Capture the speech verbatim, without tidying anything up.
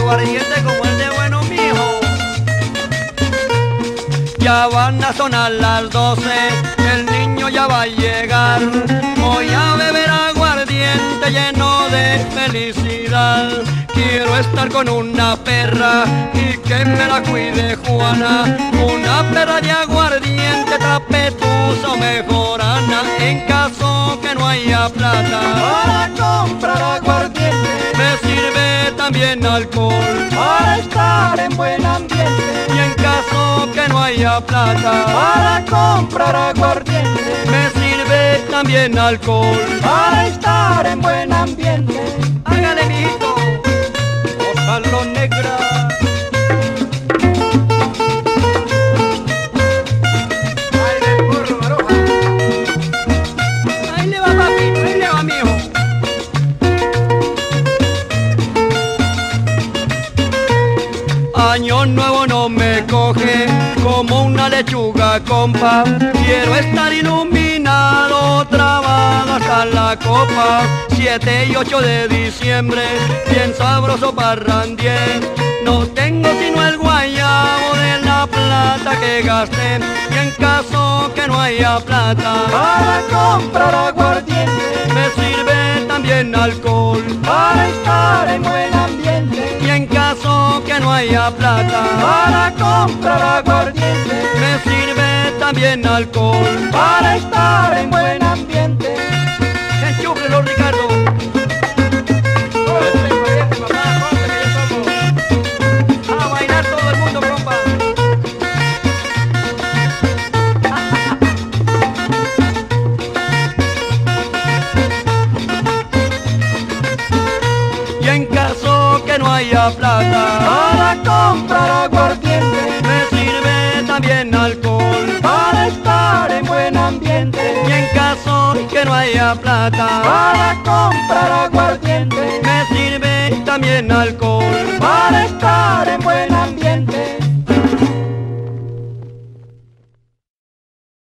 aguardiente como el de bueno mijo. Ya van a sonar las doce, el niño ya va a llegar. Voy a beber aguardiente lleno de felicidad. Quiero estar con una perra y que me la cuide Juana. Una perra de aguardiente, trapetusa o mejorana. En caso que no haya plata para comprar aguardiente, me sirve también alcohol para estar en buen ambiente. Y en caso que no haya plata para comprar aguardiente, me sirve también alcohol para estar en buen ambiente. Hágale, mijito, Ósalo negra. Baile burro, baroja. Ahí le va, papito, ahí le va, mijo. Año nuevo no me coge como una lechuga, compa. Quiero estar iluminado, trabado hasta la copa. Siete y ocho de diciembre, bien sabroso parrandier. No tengo sino el guayabo de la plata que gasté. Y en caso que no haya plata para comprar aguardiente, me sirve también alcohol para estar en buen ambiente. Y en caso que no haya plata para comprar aguardiente, me sirve también alcohol para estar en buen ambiente. Enchúflelo, Ricardo. A bailar todo el mundo, compa. Y en caso que no haya plata para comprar aguardiente, me sirve también alcohol para estar en buen ambiente. Y en caso que no haya plata para comprar aguardiente, me sirve también alcohol